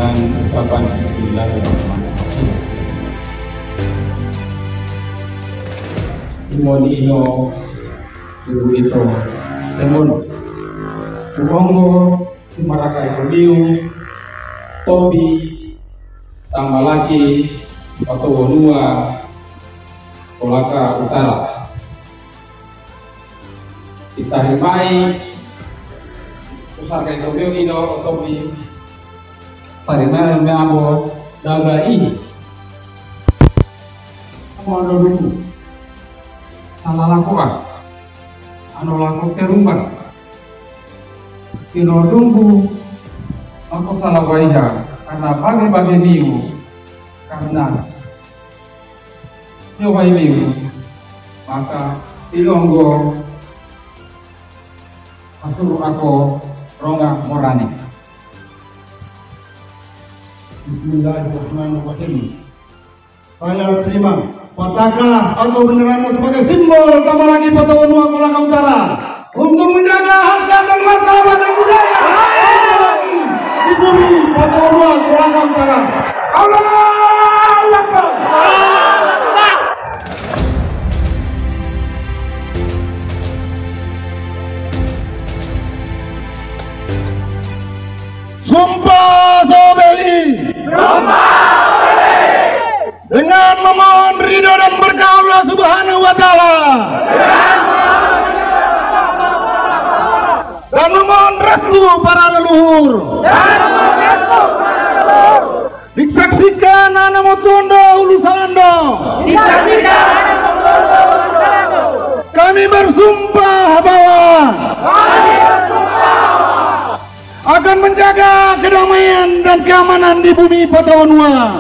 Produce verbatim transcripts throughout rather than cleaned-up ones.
dengan ucapan Bismillahirrahmanirrahim. Nuwun ino ibu itu temun Kuongo Marakai Rodiu Tobi Tambalaki Patowonua Kolaka Utara Itarimai Usakai Tobi ino Tobi Parimai Meabo Dagai Amo dulu salah lakukan anu laku terumbat kino tunggu aku salah wajah karena bagi-bagi niu karena nyobai niu maka ilonggo asuruh aku rongga morani. Bismillahirrahmanirrahim. Saya terima patakan atau benderana sebagai simbol tambah lagi Patowonua Kolaka Utara untuk menjaga harkat dan martabat dan budaya di bumi Patowonua Kolaka Utara. Allahu Akbar. Sumpah Sobeli. Sumpah dengan memohon ridho dan berkah Allah Subhanahu wa Ta'ala dan memohon restu para leluhur disaksikan Ana Motondo Hulu Salando kami bersumpah bahwa akan menjaga kedamaian dan keamanan di bumi Patowonua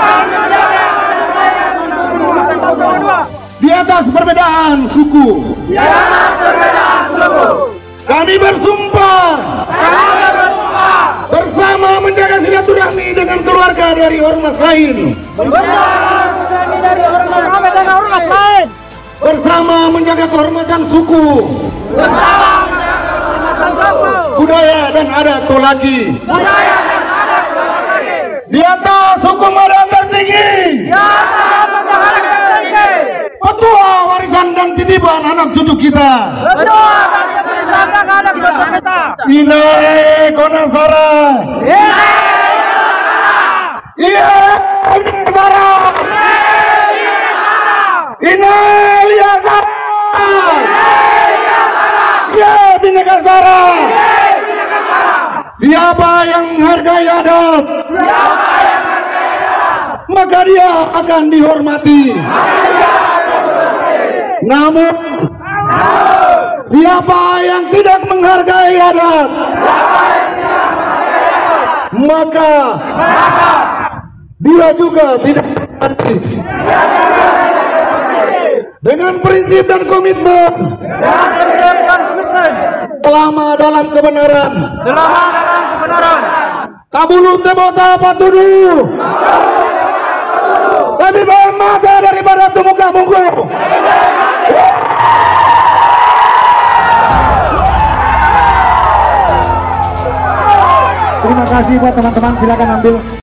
di atas perbedaan suku. Di atas perbedaan suku. Kami bersumpah. Kami bersumpah. Bersama menjaga silaturahmi dengan keluarga dari ormas lain. Bersama dari ormas dan ormas lain. Bersama menjaga kehormatan suku. Bersama menjaga kehormatan suku. Budaya dan adat Tolaki. Budaya dan adat Tolaki. Di atas hukum adat tertinggi. Di atas hukum adat tertinggi. Petua warisan dan titipan anak cucu kita. Petua warisan dan anak cucu kita. Inae Konasara. Inae Konasara. Inae Liasara. Inae Bineka Sara. Siapa yang hargai adat, siapa yang hargai adat, maka dia akan dihormati. Namun, siapa yang tidak menghargai adat, maka dia juga tidak menghargai. Dengan prinsip dan komitmen, selama dalam kebenaran, selama dalam kebenaran, kabulu tebota patudu, lebih baik mata daripada tumuka mungku. Terima kasih buat teman-teman, silakan ambil.